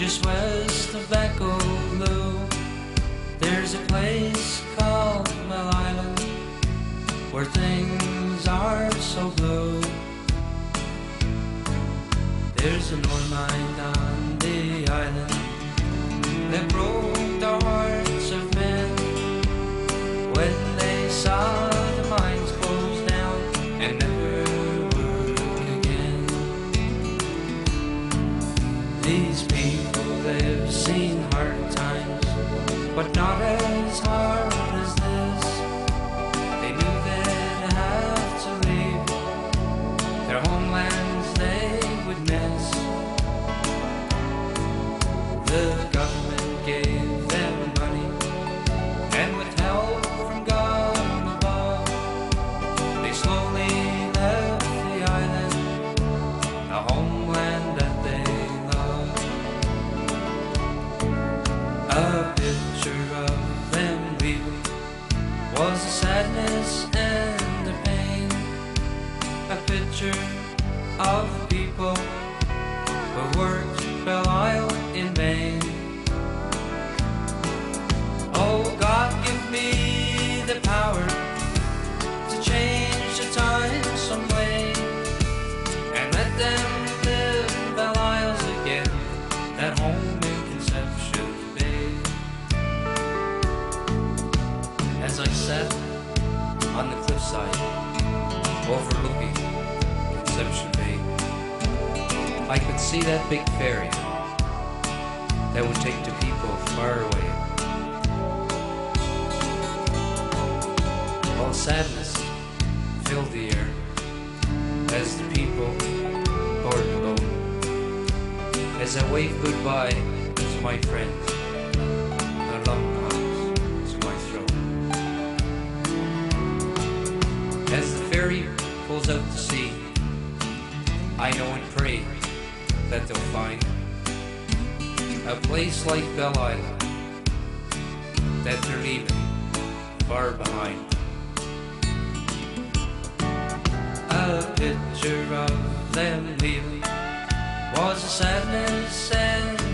just west of Bacoloo. There's a place called Mel Island where things are so blue. There's an ore mine on the island that broke the hearts of men when they saw the mines close down and never work again. These people, they've seen hard times, but not as hard as this. They knew they'd have to leave their homelands they would miss. The government gave them money, and with help from God above, they slowly left the island, a homeland that they love. A picture of them leaving was a sadness and a pain, a picture of people who worked Belle Isle in vain. Oh God, give me the power to change the times some way, and let them live in Belle Isles again, that home in Conception Bay. As I sat on the cliffside overlooking Conception Bay, I could see that big ferry that would take the people far away. All sadness filled the air as the people boarded the boat. As I waved goodbye to my friends, a lump comes to my throat. As the ferry pulls out to sea, I know and pray that they'll find a place like Belle Isle that they're leaving far behind. A picture of them leaving was a sadness and